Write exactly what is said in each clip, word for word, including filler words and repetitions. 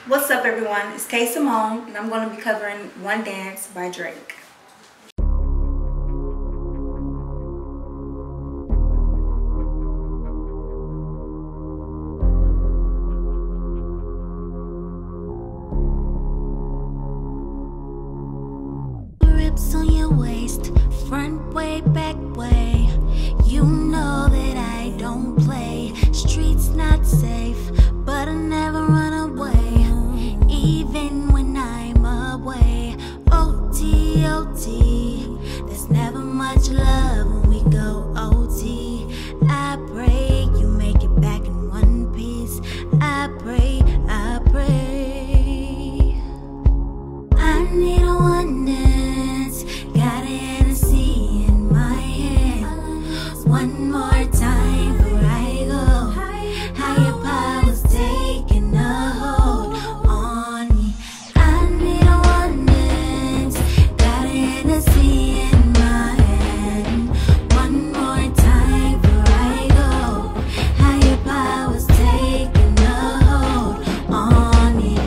What's up, everyone? It's K Simone, and I'm going to be covering One Dance by Drake. Rips on your waist, front way, back way. You know that I don't play. Streets not safe, but I never run away, even when I'm away. O T, O T, there's never much love when we go O T. I pray you make it back in one piece. I pray, I pray. I need a one dance, got a Hennessy in my hand. One more time before I go. Higher powers taking a hold on me. I need a one dance, got a Hennessy in my hand. One more time before I go. Higher powers taking a hold on me.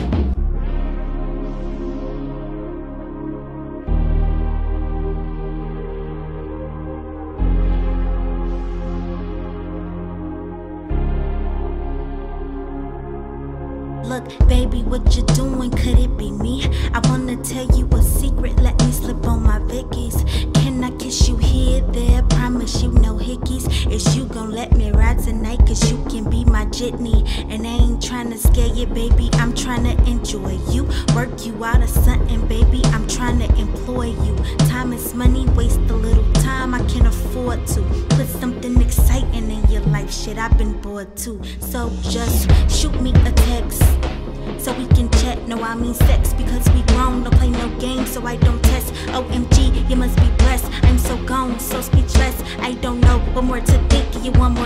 Look, baby, what you doing? Could it be me? I wanna tell you a secret, let me slip on my Vickies. Can I kiss you here, there? Promise you no hickeys. Is you gon' let me ride tonight? Cause you can be my jitney. And I ain't tryna scare you, baby, I'm tryna enjoy you. Work you out of something, baby, I'm tryna employ you. Time is money, waste a little time, I can afford to. Put something exciting in your life, shit, I've been bored too. So just shoot me a text, so we can chat. No, I mean sex, because we grown. Don't play no games, so I don't test. O M G, you must be blessed. I'm so gone, so speechless. I don't know what more to think. You want more